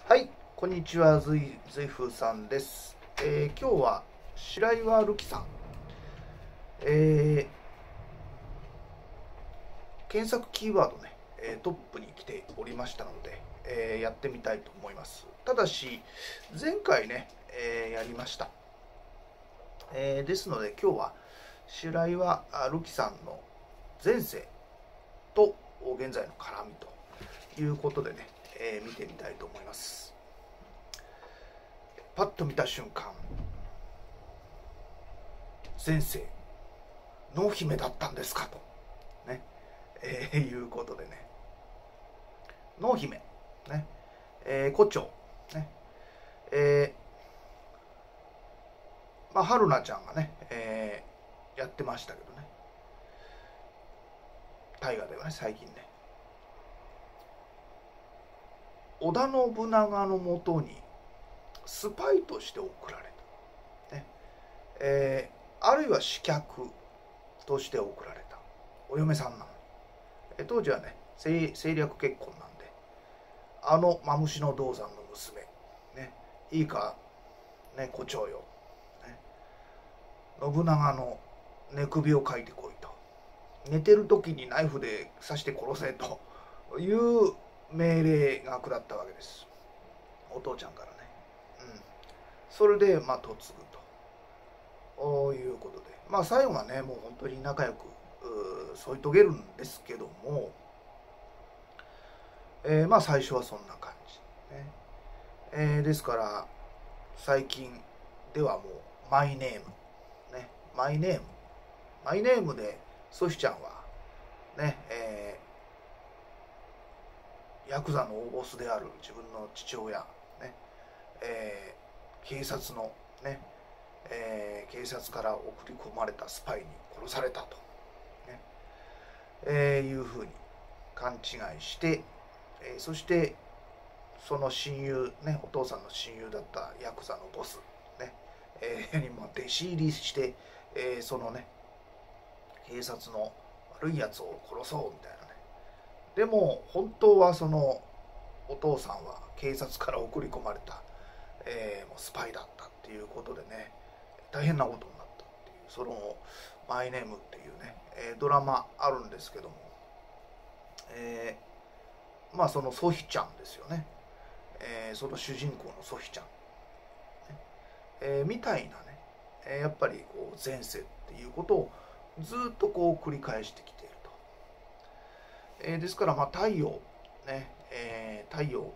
はい、こんにちは、ずいふうさんです。今日は白岩るきさん、え検索キーワードね、トップに来ておりましたので、やってみたいと思います。ただし、前回ね、やりました。ですので、今日は白岩るきさんの前世と現在の絡みということでね、見てみたいと思います。パッと見た瞬間、前世濃姫だったんですかとね、いうことでね、濃姫ね、胡蝶ね、春菜ちゃんがね、やってましたけどね、大河ではね、最近ね、織田信長のもとにスパイとして送られた、ねあるいは刺客として送られたお嫁さんなのに、当時はね、政略結婚なんで、マムシの銅山の娘、ね、いいか、ね、胡蝶よ、ね、信長の寝首をかいてこいと、寝てる時にナイフで刺して殺せという命令が下ったわけです、お父ちゃんからね。それで嫁ぐということで、最後はね、もう本当に仲良く添い遂げるんですけども、最初はそんな感じ、ね。ですから最近ではもうマイネーム、ね、マイネームでソフィちゃんはね、ヤクザの大ボスである自分の父親、ね、警察のね、警察から送り込まれたスパイに殺されたと、ね、いうふうに勘違いして、そしてその親友ね、お父さんの親友だったヤクザのボスね、に弟子入りして、そのね、警察の悪いやつを殺そうみたいなね。でも本当はそのお父さんは警察から送り込まれた、もうスパイだったっていうことでね、大変なことになったっていう、そのマイネームっていうね、ドラマあるんですけども、そのソフィちゃんですよね、その主人公のソフィちゃん、みたいなね、やっぱりこう前世っていうことをずっとこう繰り返してきていると、ですから太陽ね、太陽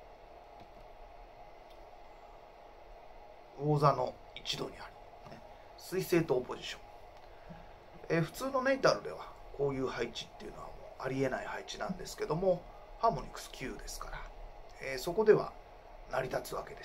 魚座の一度にあり、ね、水星とオポジション、普通のネイタルではこういう配置っていうのはもうありえない配置なんですけども、ハーモニクス9ですから、そこでは成り立つわけです。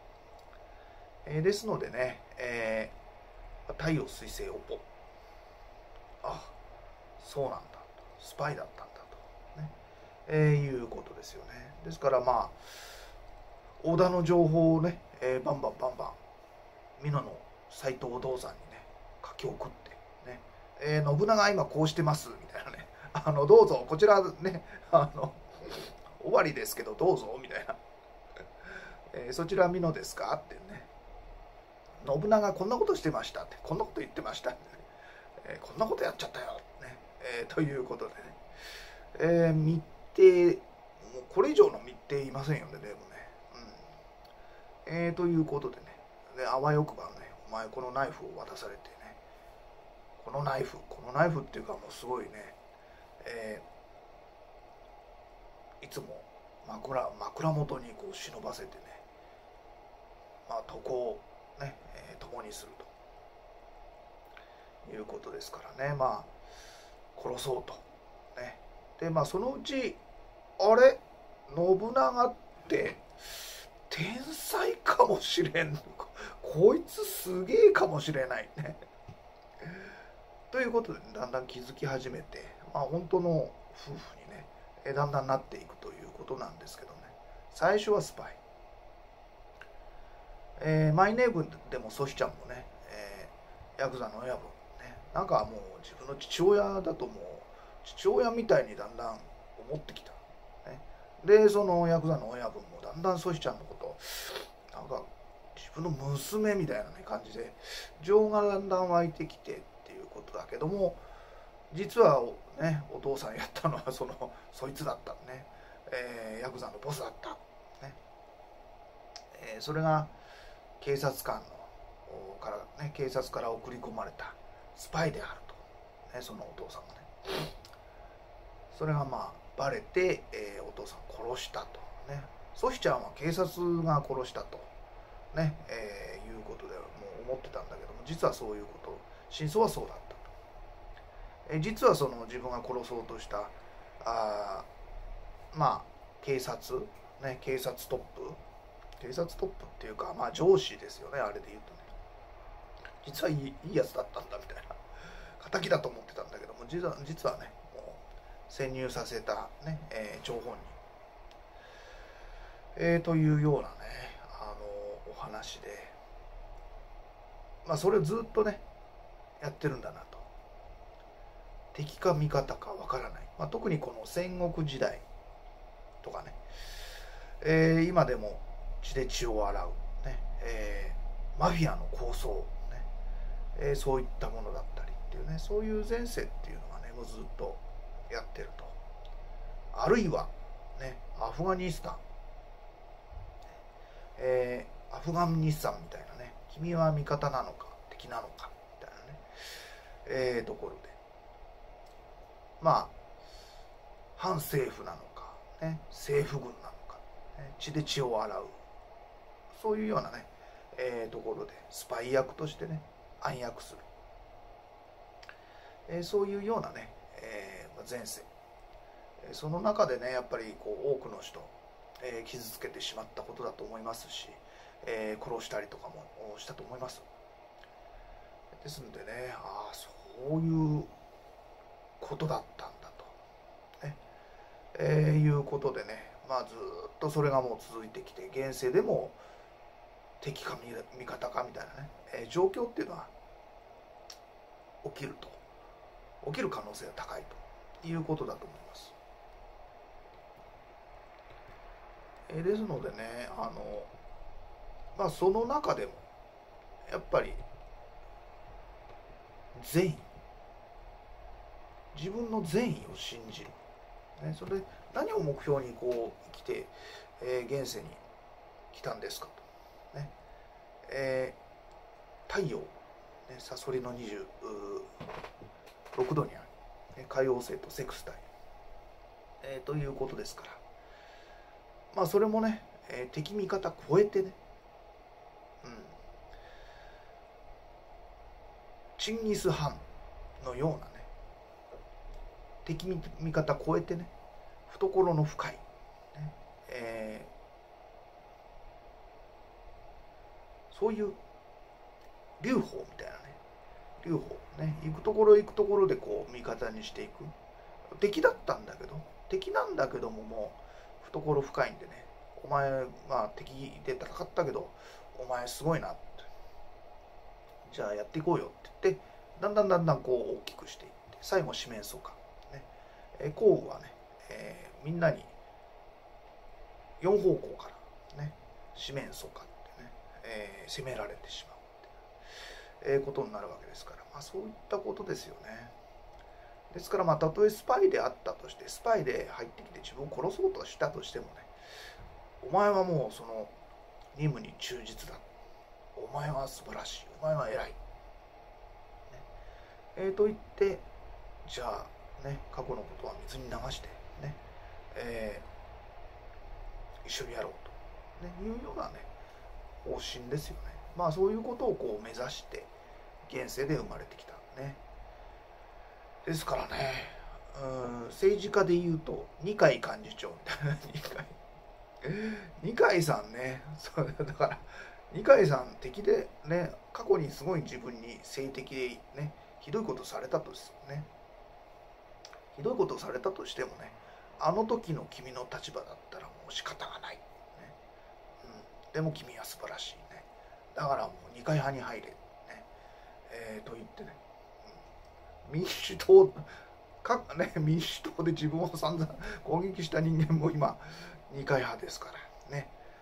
ですのでね、太陽水星オポ、あ、そうなんだと、スパイだったんだと、ね、いうことですよね。ですから織田の情報をね、バンバン美濃の斎藤道山にね書き送ってね、信長今こうしてますみたいなね、どうぞこちらね、終わりですけどどうぞみたいな、そちら美濃ですかってね、信長こんなことしてましたって、こんなこと言ってましたって、ね、こんなことやっちゃったよ、ね、ということでね、密偵、もうこれ以上の密偵いませんよね、でもね、ということでね、であわよくばね、お前このナイフを渡されてね、このナイフっていうかもうすごいね、いつも枕元にこう忍ばせてね、床をね、共にするということですからね、殺そうとね。でそのうちあれ、信長って天才かもしれん、こいつすげえかもしれないねということで、だんだん気づき始めて、本当の夫婦にねだんだんなっていくということなんですけどね。最初はスパイ、マイネームでもソフィちゃんもね、ヤクザの親分ね、なんかもう自分の父親だともう父親みたいにだんだん思ってきた、ね、でそのヤクザの親分もだんんだんソヒちゃんのことなんか自分の娘みたいな、ね、感じで情がだんだん湧いてきてっていうことだけども、実はねお父さんやったのはそいつだったね、ヤクザのボスだった、ねそれが警察官のからね、警察から送り込まれたスパイであると、ね、そのお父さんがね、それがまあバレて、お父さんを殺したとね。ソヒちゃんは警察が殺したとね、いうことでもう思ってたんだけども、実はそういうこと、真相はそうだったと。実は自分が殺そうとしたまあ警察ね、警察トップっていうか、まあ上司ですよね、あれで言うとね。実はいいやつだったんだみたいな、敵だと思ってたんだけども、実はね、もう潜入させたね、張本人、というようなね、お話で、まあそれをずっとねやってるんだなと。敵か味方かわからない、まあ、特にこの戦国時代とかね、今でも血で血を洗う、ねマフィアの構想、ねそういったものだったりっていうね、そういう前世っていうのがねもうずっとやってると。あるいはねアフガニスタン、アフガニスタンみたいなね、君は味方なのか敵なのかみたいなね、ところでまあ反政府なのか、ね、政府軍なのか、ね、血で血を洗う、そういうようなね、ところでスパイ役としてね暗躍する、そういうようなね、前世、その中でねやっぱり多くの人、傷つけてしまったことだと思いますし、殺したりとかもしたと思います。ですのでね、そういうことだったんだと、ねいうことでね、まあずっとそれがもう続いてきて、現世でも敵か味方かみたいなね、状況っていうのは起きる可能性が高いということだと思います。ですのでね、まあその中でもやっぱり善意、自分の善意を信じる、ね、それで何を目標に生きて、現世に来たんですかと、ね太陽、ね、サソリの26度にある、ね、海王星とセクスタイル、ということですから、まあそれもね、敵味方超えてね、チンギス・ハンのようなね、敵味方超えてね、懐の深い、ねそういう留保みたいなね、留保ね、行くところで味方にしていく。敵だったんだけど、敵なんだけども、もう懐深いんでね、お前まあ敵で戦ったけどお前すごいなって、じゃあやっていこうよって言って、だんだん大きくしていって、最後四面楚歌、ね、項羽はね、みんなに4方向からね四面楚歌ってね、攻められてしまうっていう、ことになるわけですから、まあそういったことですよね。ですから、まあたとえスパイであったとして、スパイで入ってきて自分を殺そうとしたとしてもね、お前はもうその任務に忠実だ、お前は素晴らしい、お前は偉い、ねと言って、じゃあね過去のことは水に流してね、一緒にやろうと、ね、いうようなね方針ですよね。まあそういうことを目指して現世で生まれてきたね。ですからね、政治家でいうと二階幹事長みたいな、二階さんね、そうだから二階さん敵でね、過去にすごい自分に性的でねひどいことされたとしてね、ひどいことをされたとしてもね、あの時の君の立場だったらもう仕方がない、ねでも君は素晴らしいね、だからもう二階派に入れ、ねと言ってね、民主党で自分を散々攻撃した人間も今二階派ですからね、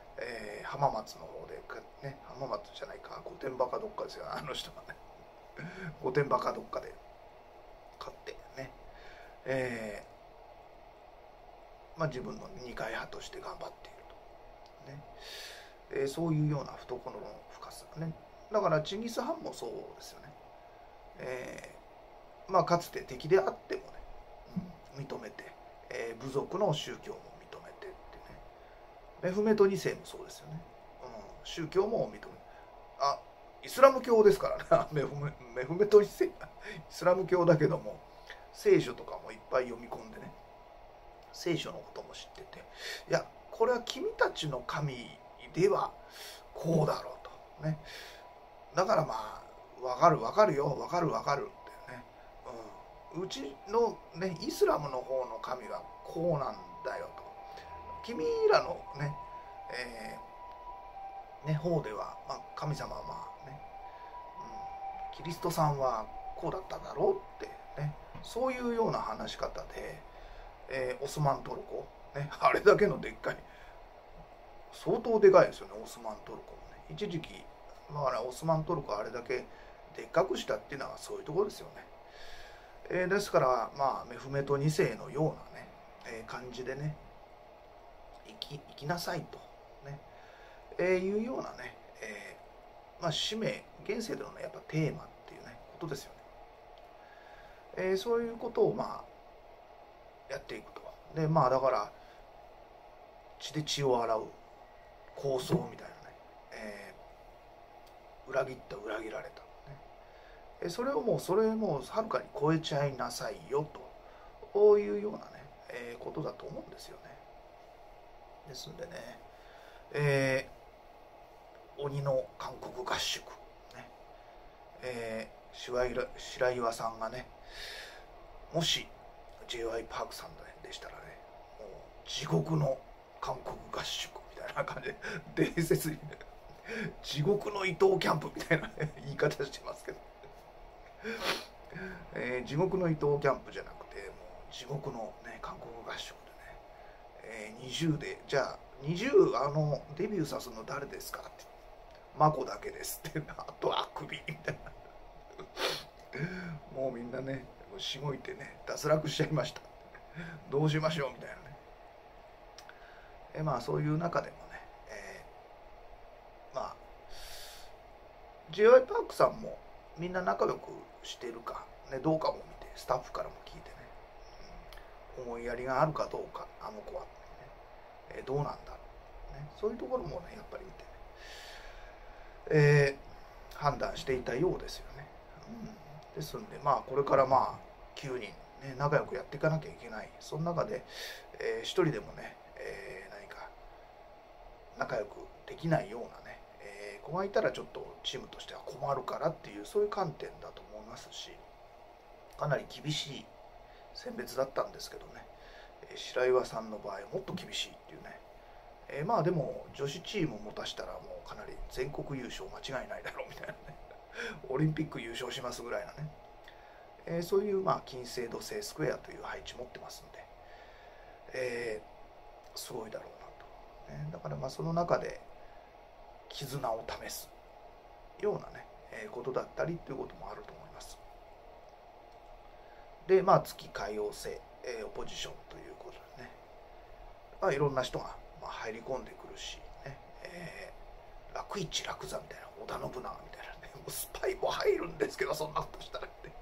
浜松の方でね、浜松じゃないか、御殿場かどっかですよ、あの人はね。御殿場かどっかで買ってね、自分の二階派として頑張っていると、ね、そういうような懐の深さね。だからチンギス・ハンもそうですよね。かつて敵であってもね、認めて、部族の宗教も認めてってね。メフメト2世もそうですよね。宗教も認めて、イスラム教ですからね。メフメト2世イスラム教だけども聖書とかもいっぱい読み込んでね、聖書のことも知ってて、いやこれは君たちの神ではこうだろうとね。だから分かるよ、分かるってね、うちのねイスラムの方の神はこうなんだよと、君らの方では、神様はね、キリストさんはこうだっただろうってね、そういうような話し方で、オスマントルコ、ね、あれだけのでっかい、相当でかいですよね、オスマントルコもね。一時期、オスマントルコあれだけでっかくしたっていうのはそういうところですよね。ですからメフメト2世のようなね、感じでね生きなさいとね、いうようなね、使命現世でのねやっぱテーマっていうねことですよね。そういうことをやっていくと。でだから血で血を洗う構想みたいなね、裏切った裏切られた、ね、それもはるかに超えちゃいなさいよというようなね、ことだと思うんですよね。ですんでね、鬼の韓国合宿、ね、白岩さんがね、もし J.Y. パークさんでしたらね、もう地獄の韓国合宿みたいな感じで伝説に、ね、地獄の伊東キャンプみたいな、ね、言い方してますけど、地獄の伊東キャンプじゃなくてもう地獄の、ね、韓国合宿でね、20でじゃあ20デビューさすの誰ですかってマコだけですって、あとあくびみたいなもうみんなねしごいてね脱落しちゃいました、どうしましょうみたいなね。そういう中でもね、J.Y. パークさんもみんな仲良くしてるか、ね、どうかも見て、スタッフからも聞いてね、思いやりがあるかどうか、あの子は、ね、どうなんだろう、ね、そういうところもねやっぱり見てね、判断していたようですよね。ですんでこれから9人、ね、仲良くやっていかなきゃいけない。その中で、一人でもね、何か仲良くできないようなね、子がいたらちょっとチームとしては困るからっていう、そういう観点だと思いますし、かなり厳しい選別だったんですけどね、白岩さんの場合もっと厳しいっていうね、でも女子チームを持たしたらもうかなり全国優勝間違いないだろうみたいなねオリンピック優勝しますぐらいなね、そういう金星土星スクエアという配置持ってますんで、すごいだろうなと、だからその中で絆を試すようなね、ことだったりということもあると思います。で月海王星、オポジションということでね、いろんな人が入り込んでくるし、ね、楽一楽座みたいな、織田信長みたいなね、もうスパイも入るんですけど、そんなことしたらって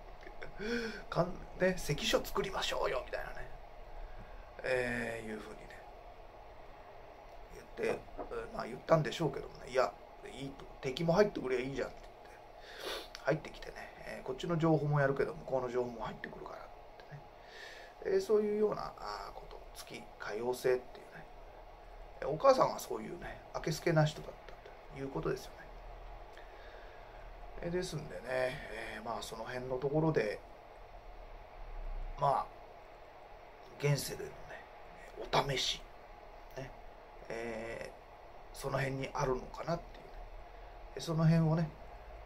ね、関所作りましょうよみたいなね、いうふうにね言って、言ったんでしょうけどもね、いやいいと、敵も入ってくればいいじゃんって言って入ってきてね、こっちの情報もやるけど向こうの情報も入ってくるからってね、そういうようなこと、月海王星っていうね、お母さんはそういうねあけすけな人だったということですよね。ですんでね、その辺のところで現世でのねお試し、ね、その辺にあるのかなっていうね、その辺をね、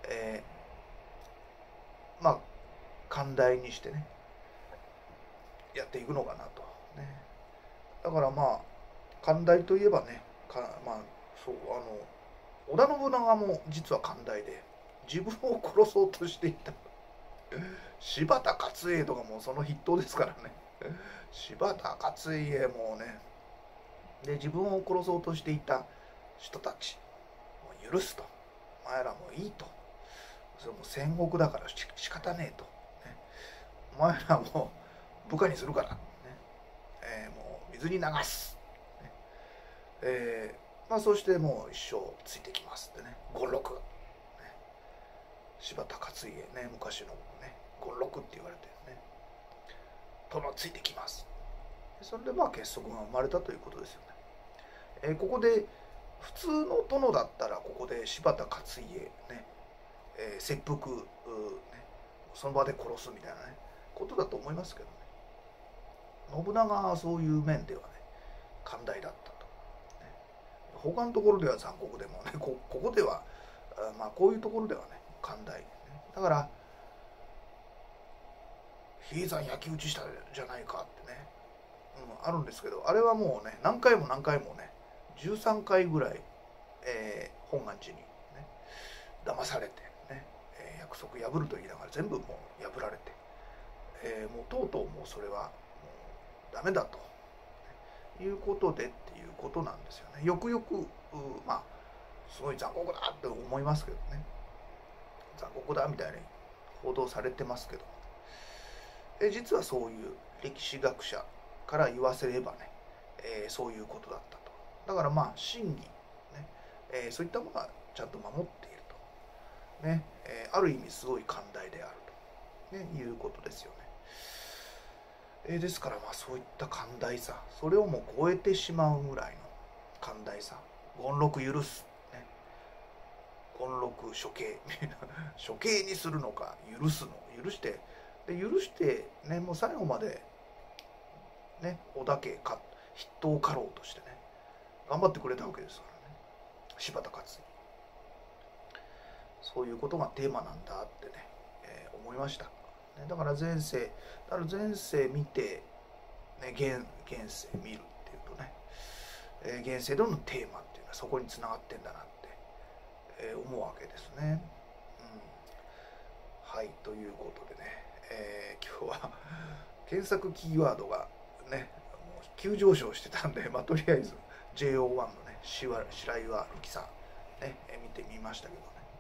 寛大にしてねやっていくのかなと、ね、だから寛大といえばねそう織田信長も実は寛大で自分を殺そうとしていた柴田勝家とかもその筆頭ですからね。柴田勝家もね、で自分を殺そうとしていた人たちもう許すと、お前らもいいと、それも戦国だから仕方ねえと、ね、お前らも部下にするから、ねもう水に流す、ねまあ、そしてもう一生ついてきますってね、権六、ね、柴田勝家ね、昔のね権六って言われてね、殿ついてきます。それでまあ結束が生まれたということですよね。ここで普通の殿だったらここで柴田勝家ね、切腹、ね、その場で殺すみたいなねことだと思いますけどね。信長はそういう面ではね寛大だったと、ね、他のところでは残酷でもね、ここではまあこういうところではね寛大、ね、だから比叡山焼き討ちしたじゃないかってね、あるんですけど、あれはもうね何回も何回もね13回ぐらい、本願寺に、ね、騙されて、ね約束破ると言いながら全部もう破られて、もうとうとうもうそれはもうダメだと、いうことでっていうことなんですよね。よくよくまあすごい残酷だって思いますけどね、残酷だみたいに報道されてますけど、実はそういう歴史学者から言わせればね、そういうことだったと。だからまあ真偽、ねそういったものはちゃんと守っていると、ねある意味すごい寛大であると、ね、いうことですよね。ですからまあそういった寛大さ、それをもう超えてしまうぐらいの寛大さ、権六許す、ね、権六処刑処刑にするのか許すの、許して許してね、もう最後までね織田家筆頭家老としてね頑張ってくれたわけですからね、柴田勝家。そういうことがテーマなんだってね、思いました。だから前世見て、ね、現世見るっていうとね、現世でのテーマっていうのはそこにつながってんだなって、思うわけですね。はい、ということでね、今日は検索キーワードがねもう急上昇してたんで、まあ、とりあえず JO1 のね白岩瑠希さん、ね、見てみましたけ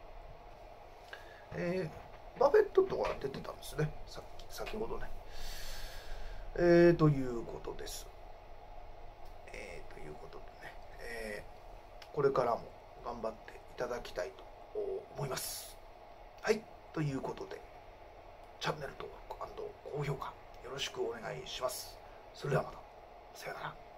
どね、バフェットとか出てたんですね、先ほどね、ということです。ということでね、これからも頑張っていただきたいと思います。はい、ということでチャンネル登録&高評価よろしくお願いします。それではまた。さよなら。